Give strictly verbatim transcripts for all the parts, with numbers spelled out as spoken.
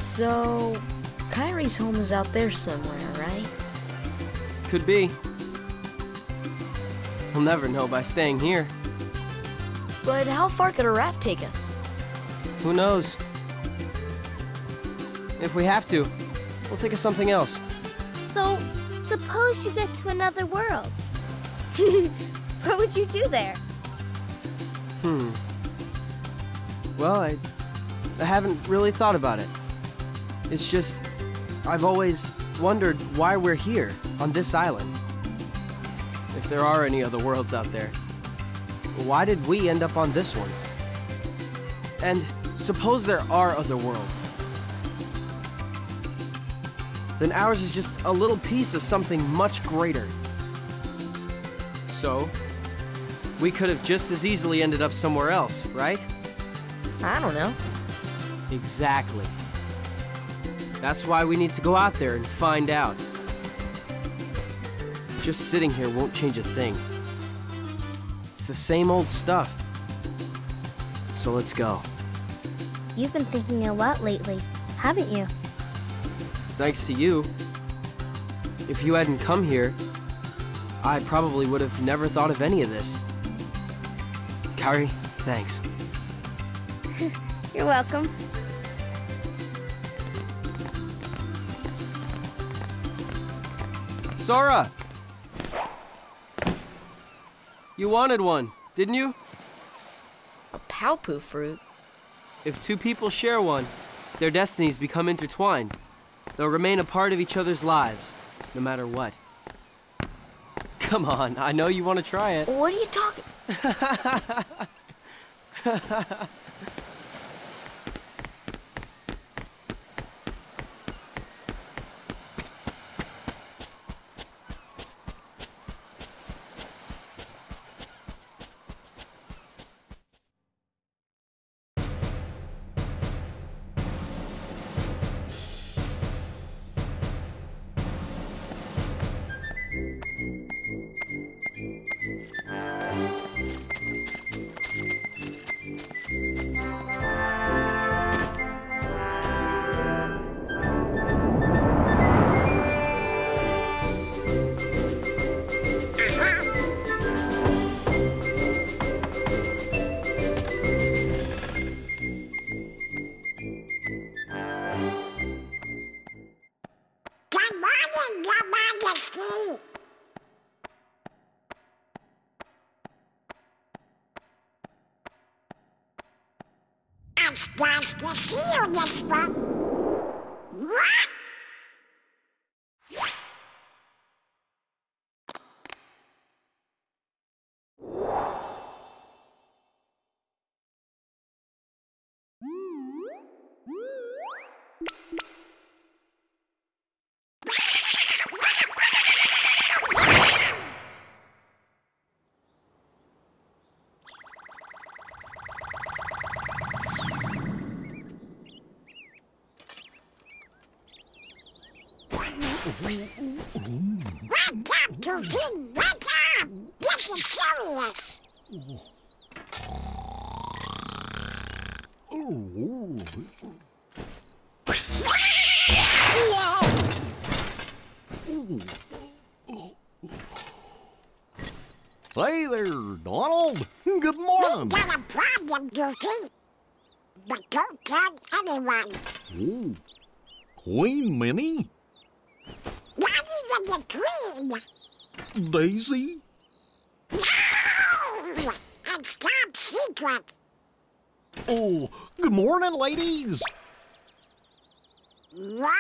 So, Kyrie's home is out there somewhere, right? Could be. We'll never know by staying here. But how far could a raft take us? Who knows? If we have to, we'll think of something else. So, suppose you get to another world. What would you do there? Hmm. Well, I... I haven't really thought about it. It's just... I've always wondered why we're here, on this island. If there are any other worlds out there, why did we end up on this one? And suppose there are other worlds. Then ours is just a little piece of something much greater. So, we could have just as easily ended up somewhere else, right? I don't know. Exactly. That's why we need to go out there and find out. Just sitting here won't change a thing. It's the same old stuff. So let's go. You've been thinking a lot lately, haven't you? Thanks to you. If you hadn't come here, I probably would have never thought of any of this. Kyrie, thanks. You're welcome. Sora! You wanted one, didn't you? A Palpu fruit? If two people share one, their destinies become intertwined. They'll remain a part of each other's lives, no matter what. Come on, I know you want to try it. What are you talking? It's nice to see you this one. What? Wake up, Cookie! Wake up! This is serious! Hey there, Donald. Good morning. We got a problem, Cookie. But don't tell anyone. Ooh. Queen Minnie? Not even the Queen. Daisy? No! It's top secret. Oh, good morning, ladies. What?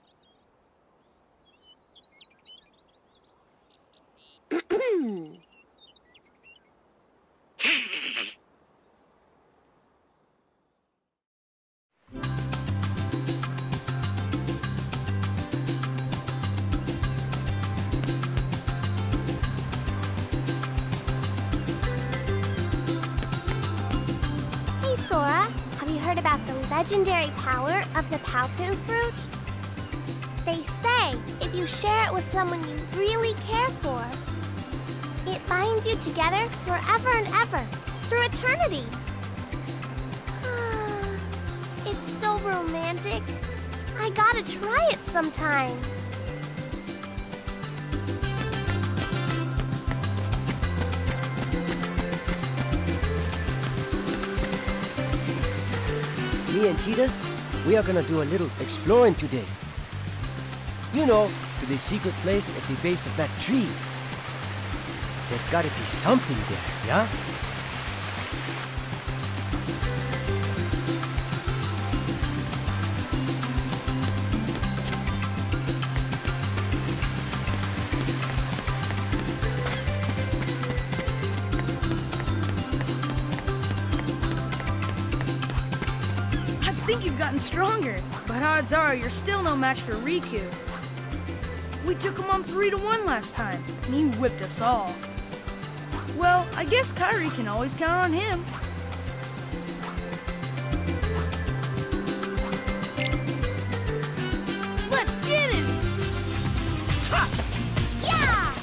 Hey, Sora. Have you heard about the legendary power of the Palpu fruit? They say if you share it with someone you really care for, it binds you together forever and ever, through eternity. It's so romantic. I gotta try it sometime. Me and Titus, we are gonna do a little exploring today. You know, to the secret place at the base of that tree. There's gotta be something there, yeah? I think you've gotten stronger, but odds are you're still no match for Riku. We took him on three to one last time, and he whipped us all. Well, I guess Kairi can always count on him. Let's get him! Yeah!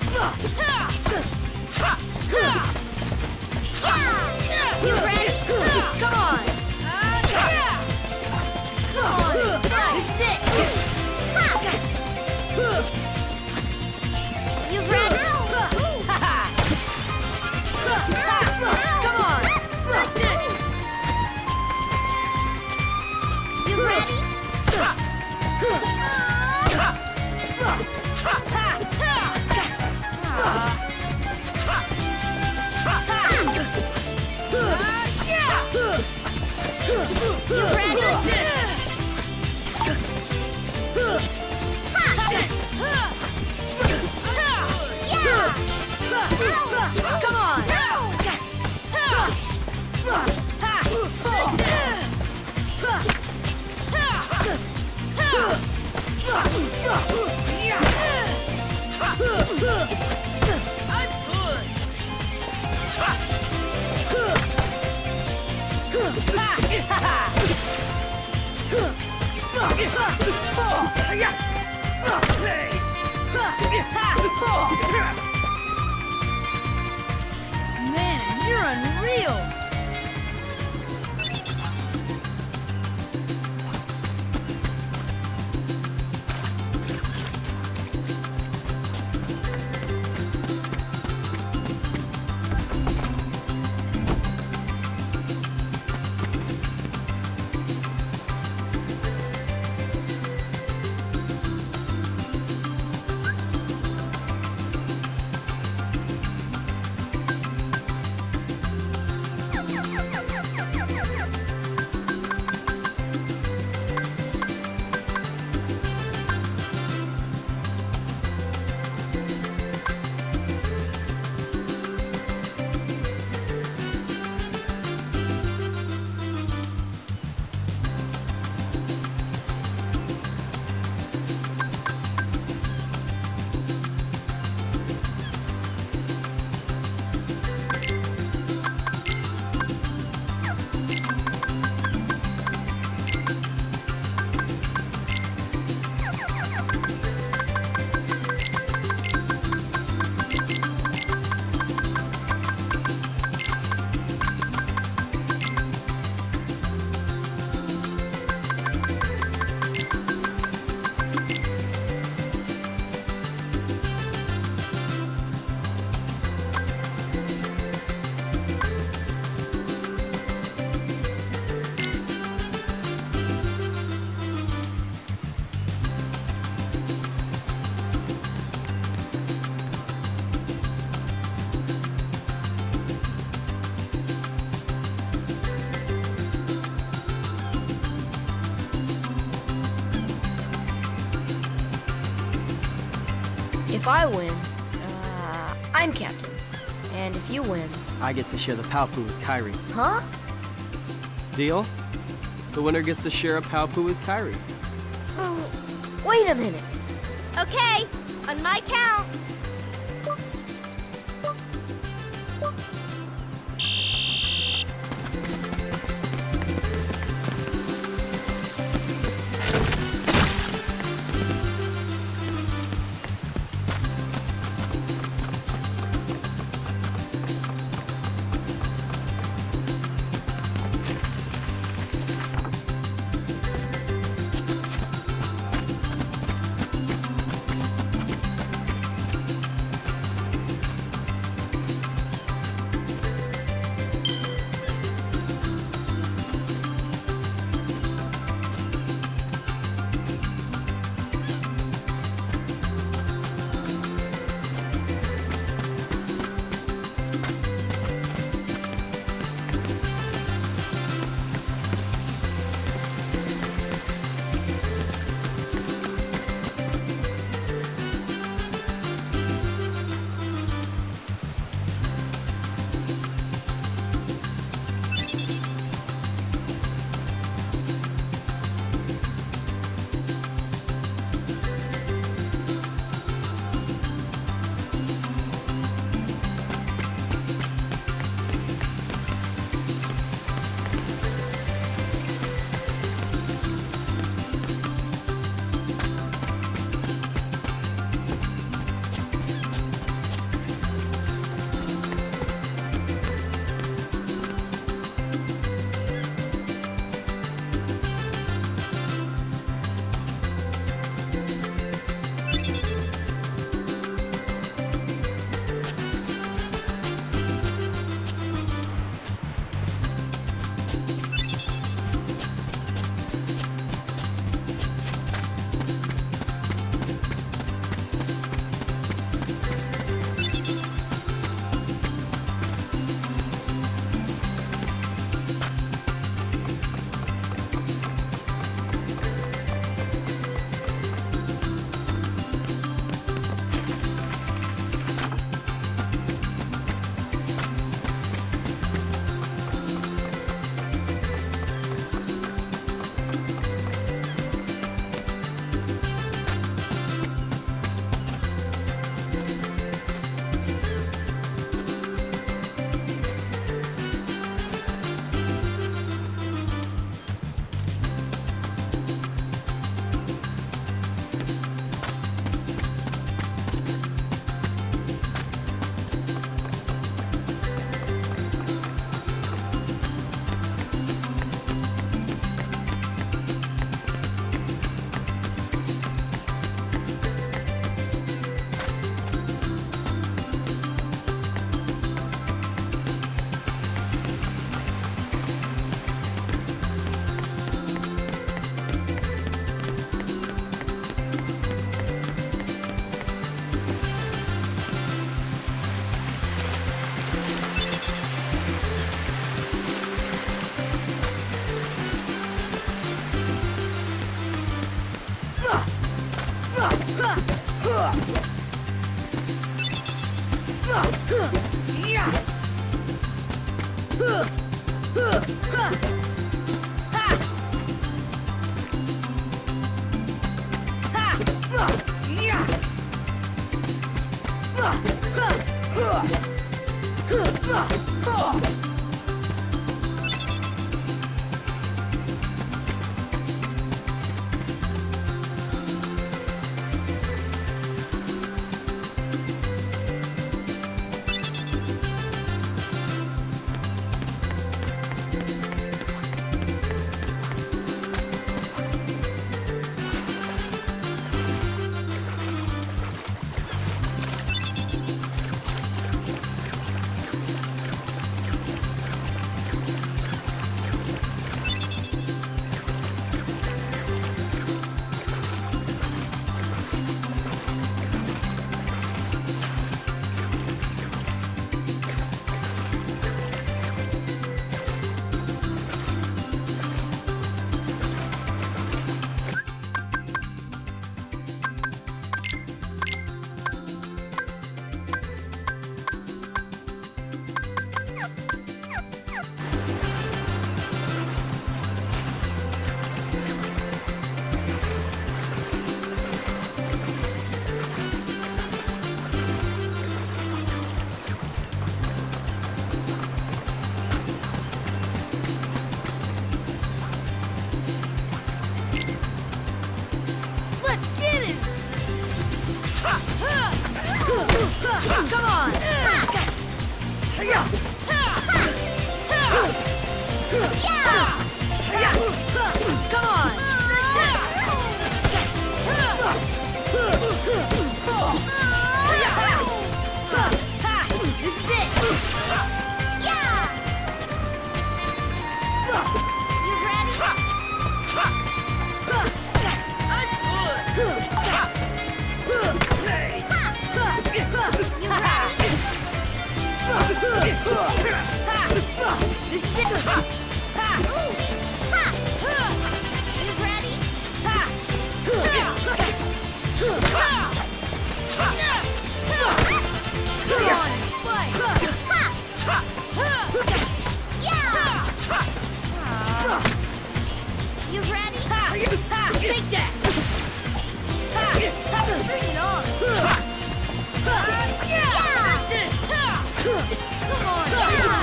Yeah! You ready? Come on! Come on! This is it! You ready? Come on! Like this! You ready? You ready? Yeah! Come on! Man, you're unreal! If I win, uh, I'm captain. And if you win, I get to share the Palpu with Kairi. huh? Deal? The winner gets to share a Palpu with Kairi. Mm, wait a minute. Okay, on my count. Come on! Yeah! Come on! This is it! Yeah! You ready? This is it! You ready? Come on, fight! Yeah! You ready? Take that! Bring it on! Yeah! Come on!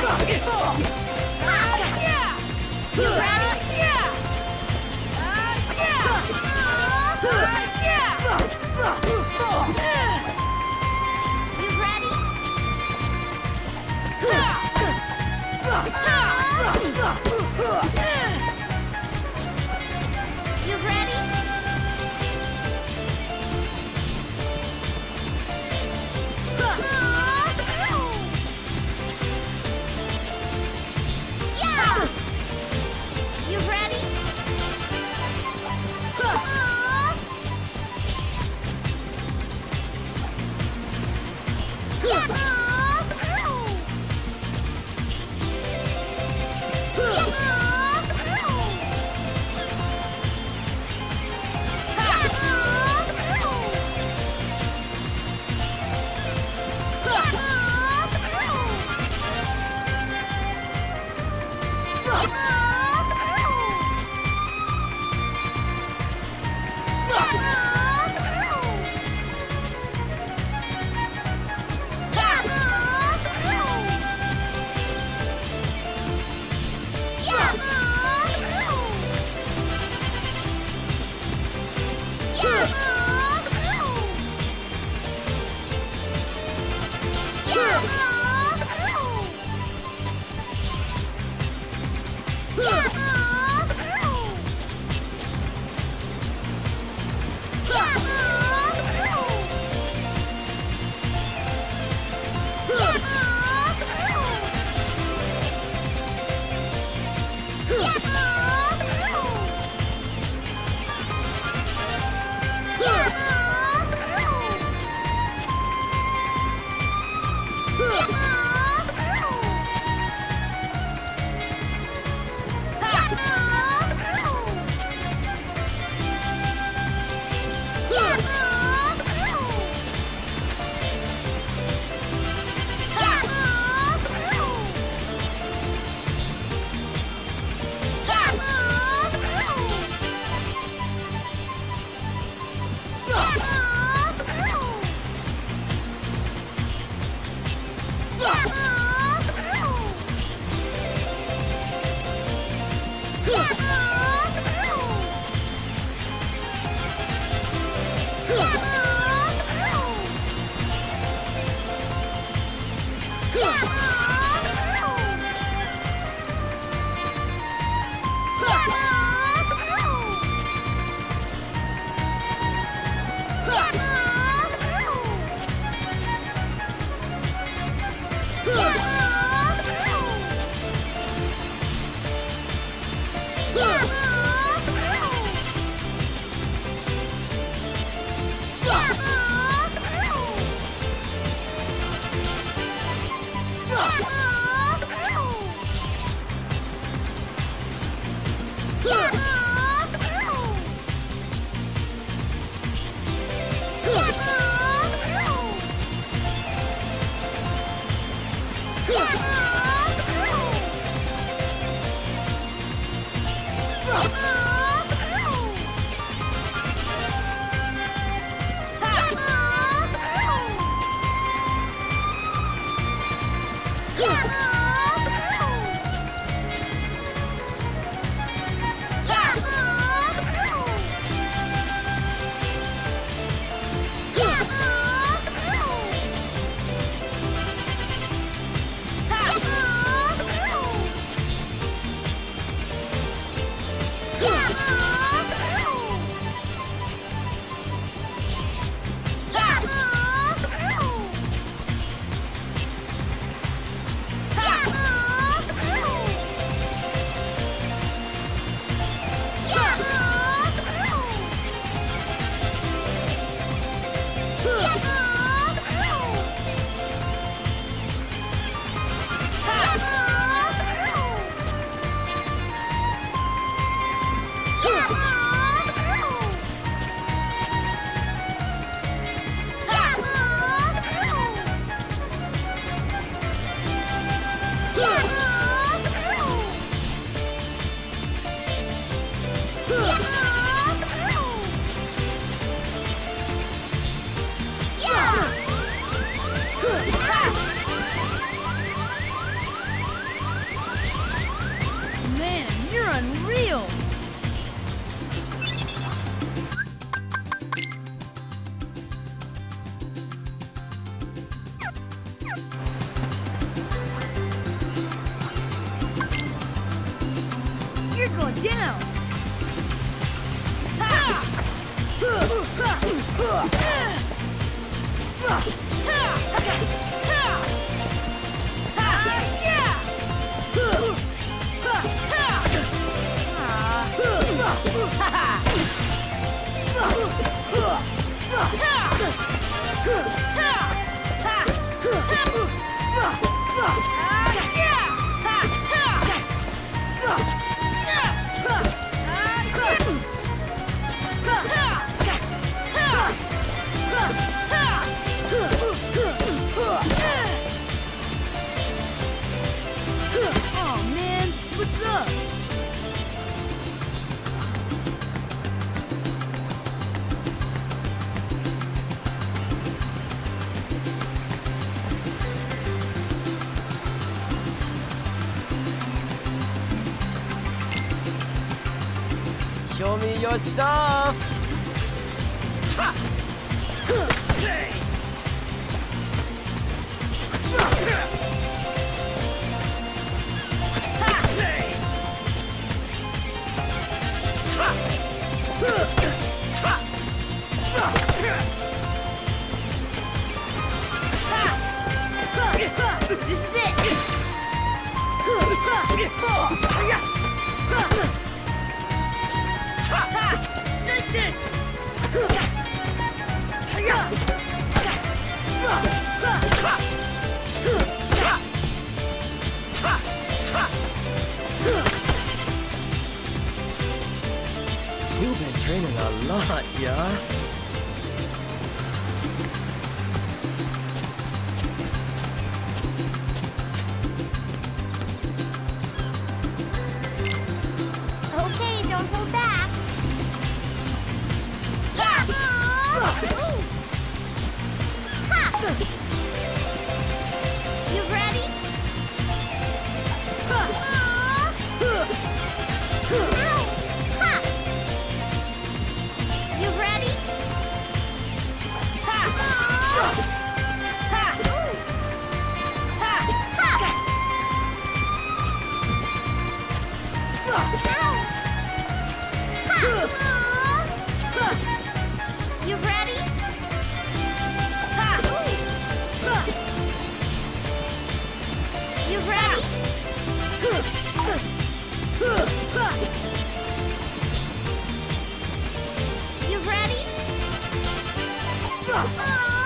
Oh man, what's up? Show me your stuff! This is it! Take this! You've been training a lot, yeah? Okay, don't hold back. Yeah! Ooh. Ha! You ready? Ow! Ha! You ready? Ha! Ha! Ooh. Ha! Ha! Ow! Ha! You ready? Ha! Ooh. You ready? You ready?